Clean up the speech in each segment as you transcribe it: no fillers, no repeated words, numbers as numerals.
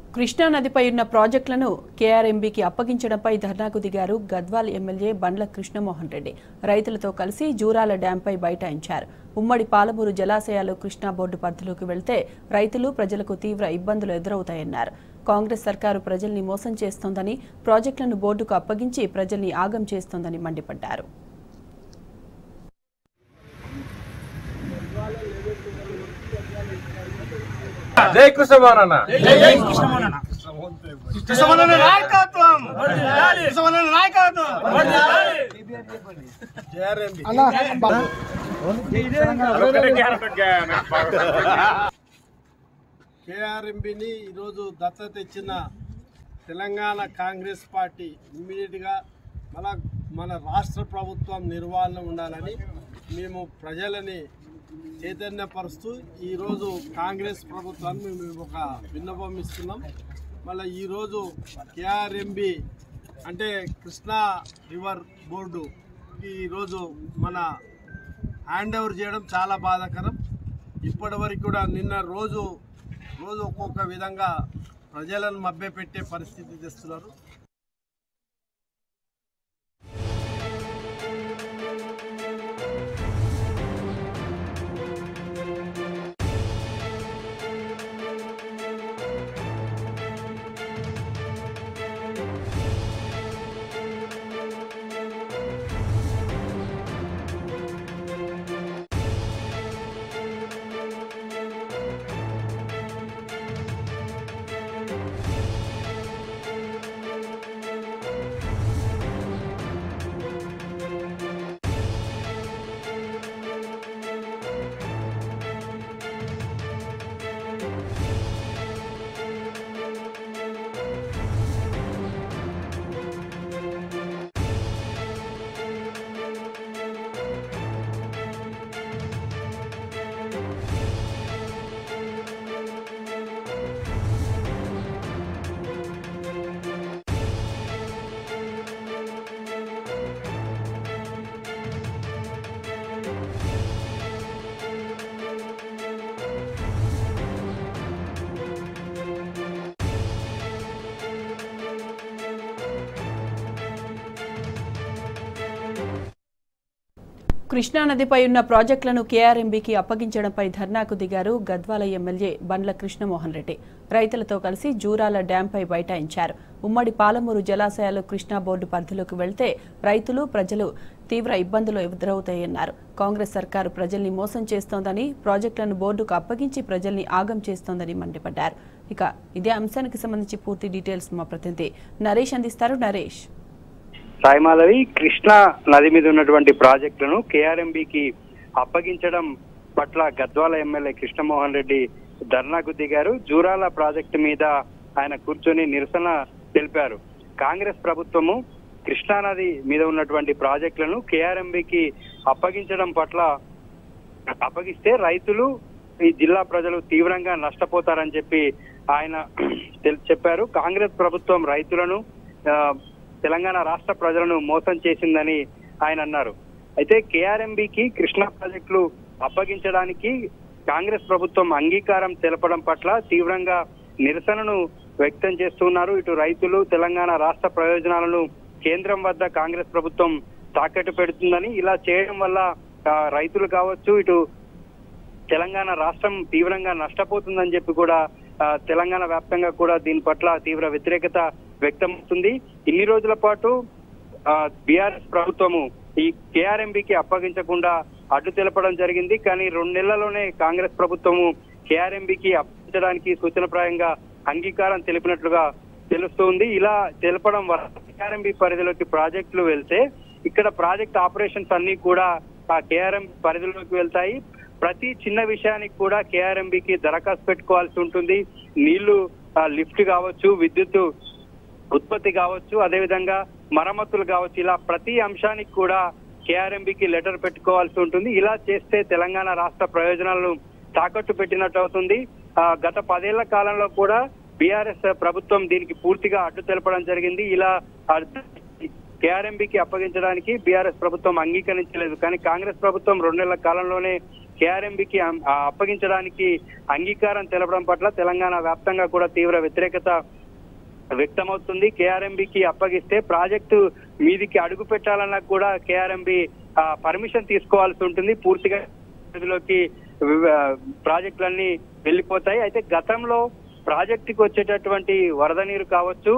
కృష్ణా నదిపై ఉన్న ప్రాజెక్టులను కేఆర్ఎంబీకి అప్పగించడంపై ధర్నాకు దిగారు గద్వాల్ ఎమ్మెల్యే బండ్ల కృష్ణమోహన్ రెడ్డి. రైతులతో కలిసి జూరాల డ్యాంపై బైఠాయించారు. ఉమ్మడి పాలమూరు జలాశయాలు కృష్ణా బోర్డు పరిధిలోకి వెళ్తే రైతులు ప్రజలకు తీవ్ర ఇబ్బందులు ఎదురవుతాయన్నారు. కాంగ్రెస్ సర్కారు ప్రజల్ని మోసం చేస్తోందని, ప్రాజెక్టులను బోర్డుకు అప్పగించి ప్రజల్ని ఆగం చేస్తోందని మండిపడ్డారు. జై కృష్ణమోహన్ జై కృష్ణమోహన్ కృష్ణమోహన్ నాయకత్వం కృష్ణమోహన్ నాయకత్వం కేఆర్ఎంబీని ఈరోజు దత్తత ఇచ్చిన తెలంగాణ కాంగ్రెస్ పార్టీ ఇమ్మీడియట్గా మన రాష్ట్ర ప్రభుత్వం నిర్వహణ ఉండాలని మేము ప్రజలని చైతన్యపరుస్తూ ఈరోజు కాంగ్రెస్ ప్రభుత్వాన్ని మేము ఒక విన్నపం ఇస్తున్నాం. మళ్ళీ ఈరోజు కేఆర్ఎంబీ అంటే కృష్ణా రివర్ బోర్డు ఈరోజు మన హ్యాండ్ ఓవర్ చేయడం చాలా బాధాకరం. ఇప్పటి వరకు కూడా నిన్న రోజు ఒక్కొక్క విధంగా ప్రజలను మభ్యపెట్టే పరిస్థితి తెస్తున్నారు. కృష్ణా నదిపై ఉన్న ప్రాజెక్టులను కేఆర్ఎంబీకి అప్పగించడంపై ధర్నాకు దిగారు గద్వాల ఎమ్మెల్యే బండ్ల కృష్ణమోహన్ రెడ్డి. రైతులతో కలిసి జూరాల డ్యాంపై బైఠాయించారు. ఉమ్మడి పాలమూరు జలాశయాలు కృష్ణా బోర్డు పరిధిలోకి వెళ్తే రైతులు ప్రజలు తీవ్ర ఇబ్బందులు ఎదురవుతాయన్నారు. కాంగ్రెస్ సర్కారు ప్రజల్ని మోసం చేస్తోందని, ప్రాజెక్టులను బోర్డుకు అప్పగించి ప్రజల్ని ఆగం చేస్తోందని మండిపడ్డారు. ఇక ఇదే అంశానికి సంబంధించి పూర్తి డీటెయిల్స్ మా ప్రతినిధి నరేష్ అందిస్తారు. నరేష్, సాయిమాధవి, కృష్ణా నది మీద ఉన్నటువంటి ప్రాజెక్టులను కేఆర్ఎంబీకి అప్పగించడం పట్ల గద్వాల ఎమ్మెల్యే కృష్ణమోహన్ రెడ్డి ధర్నాకు దిగారు. జూరాల ప్రాజెక్టు మీద ఆయన కూర్చొని నిరసన తెలిపారు. కాంగ్రెస్ ప్రభుత్వము కృష్ణా నది మీద ఉన్నటువంటి ప్రాజెక్టులను కేఆర్ఎంబీకి అప్పగిస్తే రైతులు, ఈ జిల్లా ప్రజలు తీవ్రంగా నష్టపోతారని చెప్పి ఆయన చెప్పారు. కాంగ్రెస్ ప్రభుత్వం రైతులను, తెలంగాణ రాష్ట్ర ప్రజలను మోసం చేసిందని ఆయన అన్నారు. అయితే కేఆర్ఎంబీకి కృష్ణా ప్రాజెక్టులు అప్పగించడానికి కాంగ్రెస్ ప్రభుత్వం అంగీకారం తెలపడం పట్ల తీవ్రంగా నిరసనను వ్యక్తం చేస్తున్నారు. ఇటు రైతులు, తెలంగాణ రాష్ట్ర ప్రయోజనాలను కేంద్రం వద్ద కాంగ్రెస్ ప్రభుత్వం తాకట్టు పెడుతుందని, ఇలా చేయడం వల్ల రైతులు కావచ్చు, ఇటు తెలంగాణ రాష్ట్రం తీవ్రంగా నష్టపోతుందని చెప్పి కూడా తెలంగాణ వ్యాప్తంగా కూడా దీని పట్ల తీవ్ర వ్యతిరేకత వ్యక్తమవుతుంది. ఇన్ని రోజుల పాటు బీఆర్ఎస్ ప్రభుత్వము ఈ కేఆర్ఎంబీకి అప్పగించకుండా అడ్డు తెలపడం జరిగింది. కానీ 2 నెలల్లోనే కాంగ్రెస్ ప్రభుత్వము కేఆర్ఎంబీకి అప్పగించడానికి సూచనప్రాయంగా అంగీకారం తెలిపినట్లుగా తెలుస్తుంది. ఇలా తెలపడం వల్ల కేఆర్ఎంబీ పరిధిలోకి ప్రాజెక్టులు వెళ్తే ఇక్కడ ప్రాజెక్ట్ ఆపరేషన్స్ అన్ని కూడా ఆ కేఆర్ఎంబీ పరిధిలోకి వెళ్తాయి. ప్రతి చిన్న విషయానికి కూడా కేఆర్ఎంబీకి దరఖాస్తు పెట్టుకోవాల్సి ఉంటుంది. నీళ్లు లిఫ్ట్ కావచ్చు, విద్యుత్ ఉత్పత్తి కావచ్చు, అదేవిధంగా మరమ్మతులు కావచ్చు, ఇలా ప్రతి అంశానికి కూడా కేఆర్ఎంబీకి లెటర్ పెట్టుకోవాల్సి ఉంటుంది. ఇలా చేస్తే తెలంగాణ రాష్ట్ర ప్రయోజనాలను తాకట్టు పెట్టినట్టు అవుతుంది. గత 10 ఏళ్ల కాలంలో కూడా బీఆర్ఎస్ ప్రభుత్వం దీనికి పూర్తిగా అడ్డు తెలపడం జరిగింది. ఇలా కేఆర్ఎంబీకి అప్పగించడానికి బీఆర్ఎస్ ప్రభుత్వం అంగీకరించలేదు. కానీ కాంగ్రెస్ ప్రభుత్వం 2 నెలల కాలంలోనే కేఆర్ఎంబికి అప్పగించడానికి అంగీకారం తెలపడం పట్ల తెలంగాణ వ్యాప్తంగా కూడా తీవ్ర వ్యతిరేకత వ్యక్తమవుతుంది. కేఆర్ఎంబికి అప్పగిస్తే ప్రాజెక్టు మీదికి అడుగు పెట్టాలన్నా కూడా కేఆర్ఎంబి పర్మిషన్ తీసుకోవాల్సి ఉంటుంది. పూర్తిగా పరిధిలోకి ప్రాజెక్టులన్నీ వెళ్ళిపోతాయి. అయితే గతంలో ప్రాజెక్టుకి వచ్చేటటువంటి వరద నీరు కావచ్చు,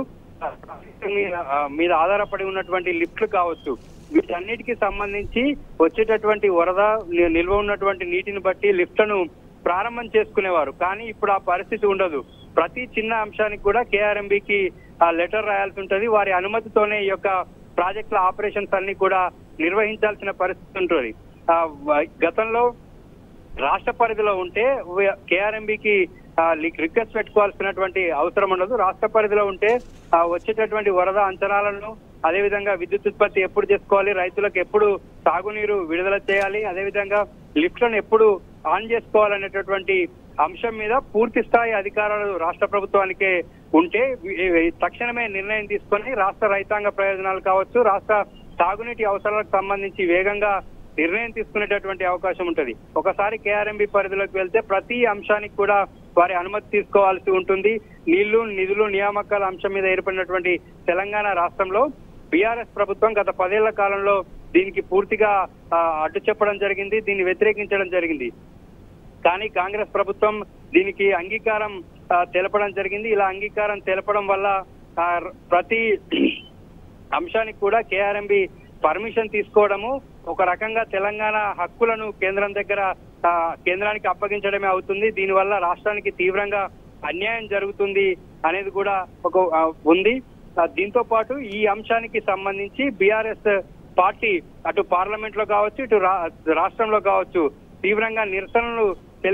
మీద ఆధారపడి ఉన్నటువంటి లిఫ్ట్లు కావచ్చు, వీటన్నిటికీ సంబంధించి వచ్చేటటువంటి వరద నిల్వ ఉన్నటువంటి నీటిని బట్టి లిఫ్ట్లను ప్రారంభం చేసుకునేవారు. కానీ ఇప్పుడు ఆ పరిస్థితి ఉండదు. ప్రతి చిన్న అంశానికి కూడా కేఆర్ఎంబికి లెటర్ రాయాల్సి ఉంటుంది. వారి అనుమతితోనే ఈ యొక్క ప్రాజెక్టుల ఆపరేషన్స్ అన్ని కూడా నిర్వహించాల్సిన పరిస్థితి ఉంటుంది. గతంలో రాష్ట్ర పరిధిలో ఉంటే కేఆర్ఎంబికి రిక్వెస్ట్ పెట్టుకోవాల్సినటువంటి అవసరం ఉండదు. రాష్ట్ర పరిధిలో ఉంటే వచ్చేటటువంటి వరద అంచనాలను, అదేవిధంగా విద్యుత్ ఉత్పత్తి ఎప్పుడు చేసుకోవాలి, రైతులకు ఎప్పుడు తాగునీరు విడుదల చేయాలి, అదేవిధంగా లిఫ్ట్లను ఎప్పుడు ఆన్ చేసుకోవాలనేటటువంటి అంశం మీద పూర్తి స్థాయి అధికారాలు రాష్ట్ర ప్రభుత్వానికే ఉంటే తక్షణమే నిర్ణయం తీసుకొని రాష్ట్ర రైతాంగ ప్రయోజనాలు కావచ్చు, రాష్ట్ర తాగునీటి అవసరాలకు సంబంధించి వేగంగా నిర్ణయం తీసుకునేటటువంటి అవకాశం ఉంటుంది. ఒకసారి కేఆర్ఎంబి పరిధిలోకి వెళ్తే ప్రతి అంశానికి కూడా వారి అనుమతి తీసుకోవాల్సి ఉంటుంది. నీళ్లు, నిధులు, నియామకాల అంశం మీద ఏర్పడినటువంటి తెలంగాణ రాష్ట్రంలో బీఆర్ఎస్ ప్రభుత్వం గత 10 ఏళ్ల కాలంలో దీనికి పూర్తిగా అడ్డు చెప్పడం జరిగింది, దీన్ని వ్యతిరేకించడం జరిగింది. కానీ కాంగ్రెస్ ప్రభుత్వం దీనికి అంగీకారం తెలపడం జరిగింది. ఇలా అంగీకారం తెలపడం వల్ల ప్రతి అంశానికి కూడా కేఆర్ఎంబి పర్మిషన్ తీసుకోవడము ఒక రకంగా తెలంగాణ హక్కులను కేంద్రానికి అప్పగించడమే అవుతుంది. దీనివల్ల రాష్ట్రానికి తీవ్రంగా అన్యాయం జరుగుతుంది అనేది కూడా ఉంది. దీంతో పాటు ఈ అంశానికి సంబంధించి బీఆర్ఎస్ పార్టీ అటు పార్లమెంట్ లో కావచ్చు, ఇటు రాష్ట్రంలో కావచ్చు తీవ్రంగా నిరసనలు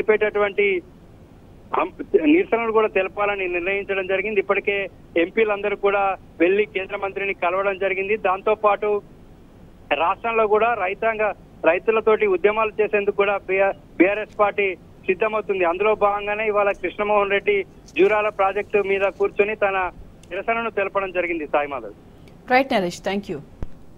కూడా తెలపాలని నిర్ణయించడం జరిగింది. ఇప్పటికే ఎంపీలందరూ కూడా వెళ్లి కేంద్ర మంత్రిని కలవడం జరిగింది. దాంతో పాటు రాష్ట్రంలో కూడా రైతులతోటి ఉద్యమాలు చేసేందుకు కూడా బీఆర్ఎస్ పార్టీ సిద్ధమవుతుంది. అందులో భాగంగానే ఇవాళ కృష్ణమోహన్ రెడ్డి జూరాల ప్రాజెక్టు మీద కూర్చొని తన నిరసనను తెలపడం జరిగింది. Sai Madhav. Right Naresh, thank you.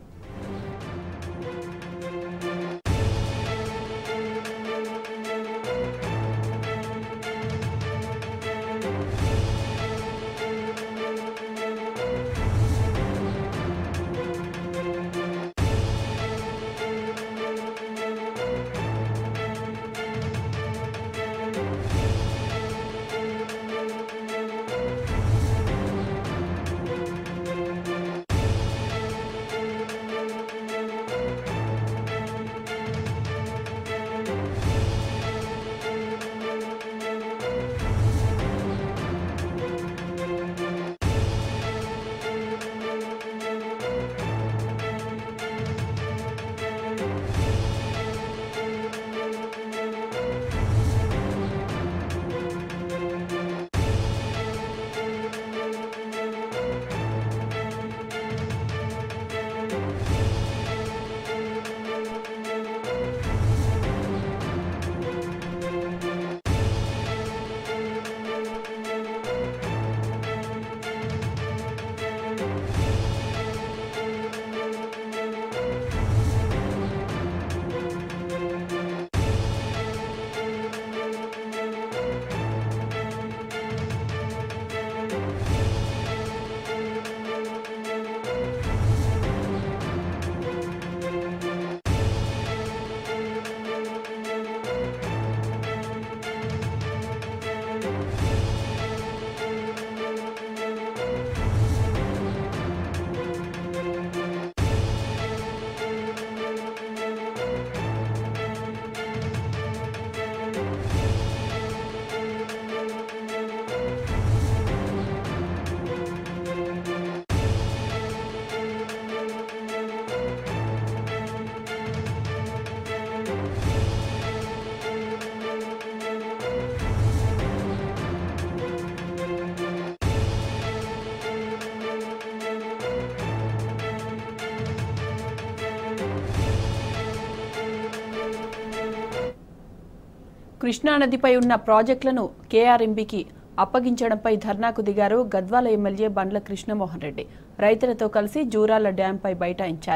కృష్ణానదిపై ఉన్న ప్రాజెక్టులను కేఆర్ఎంబీకి అప్పగించడంపై ధర్నాకు దిగారు గద్వాల ఎమ్మెల్యే బండ్ల కృష్ణమోహన్ రెడ్డి. రైతులతో కలిసి జూరాల డ్యాంపై బైఠాయించారు.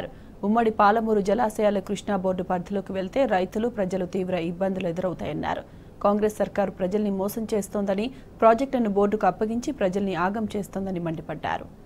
ఉమ్మడి పాలమూరు జలాశయాల కృష్ణా బోర్డు పరిధిలోకి వెళ్తే రైతులు ప్రజలు తీవ్ర ఇబ్బందులు ఎదురవుతాయన్నారు. కాంగ్రెస్ సర్కారు ప్రజల్ని మోసం చేస్తోందని, ప్రాజెక్టును బోర్డుకు అప్పగించి ప్రజల్ని ఆగం చేస్తోందని మండిపడ్డారు.